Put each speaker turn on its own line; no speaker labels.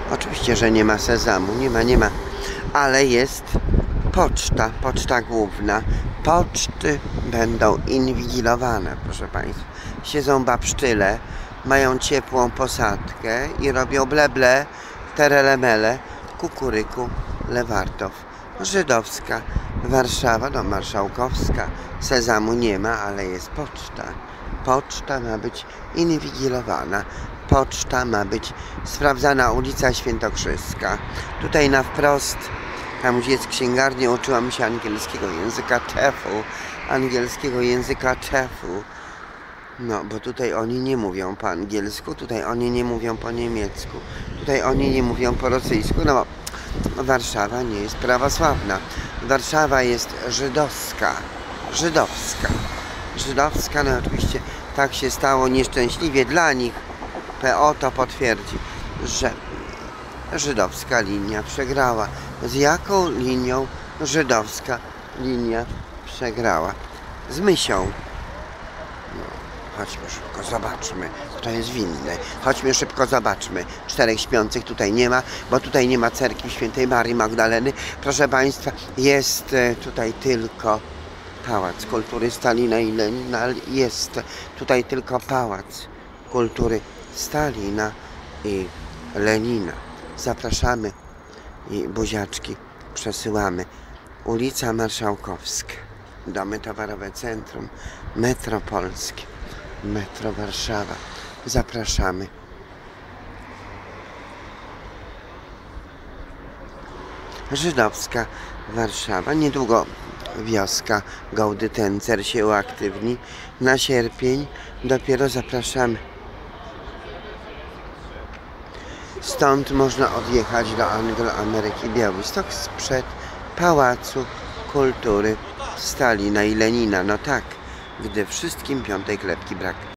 Oczywiście, że nie ma sezamu, nie ma, ale jest poczta główna. Poczty będą inwigilowane, proszę Państwa. Siedzą babsztyle, mają ciepłą posadkę i robią bleble, terelemele, kukuryku, Lewartow. Żydowska, Warszawa, no marszałkowska, sezamu nie ma, ale jest poczta. Poczta ma być inwigilowana. Poczta ma być sprawdzana, ulica Świętokrzyska. Tutaj na wprost, tam gdzie jest księgarnia, uczyłam się angielskiego języka czefu. No, bo tutaj oni nie mówią po angielsku, tutaj oni nie mówią po niemiecku, tutaj oni nie mówią po rosyjsku, no bo Warszawa nie jest prawosławna. Warszawa jest żydowska, no oczywiście tak się stało nieszczęśliwie dla nich. PO to potwierdzi, że żydowska linia przegrała. Z jaką linią żydowska linia przegrała? Z Mysią. No, chodźmy szybko, zobaczmy, kto jest winny. Chodźmy szybko, zobaczmy. 4 śpiących tutaj nie ma, bo tutaj nie ma cerkwi świętej Marii Magdaleny. Proszę Państwa, jest tutaj tylko Pałac Kultury Stalina i Lenina. Jest tutaj tylko Pałac Kultury Stalina i Lenina. Zapraszamy i buziaczki przesyłamy. Ulica Marszałkowska, Domy Towarowe Centrum, Metro Polskie, Metro Warszawa. Zapraszamy. Żydowska Warszawa. Niedługo wioska Gaudytencer się uaktywni. Na sierpień dopiero zapraszamy. Stąd można odjechać do Anglo-Ameryki Białystok sprzed Pałacu Kultury Stalina i Lenina. No tak, gdy wszystkim piątej klepki brak.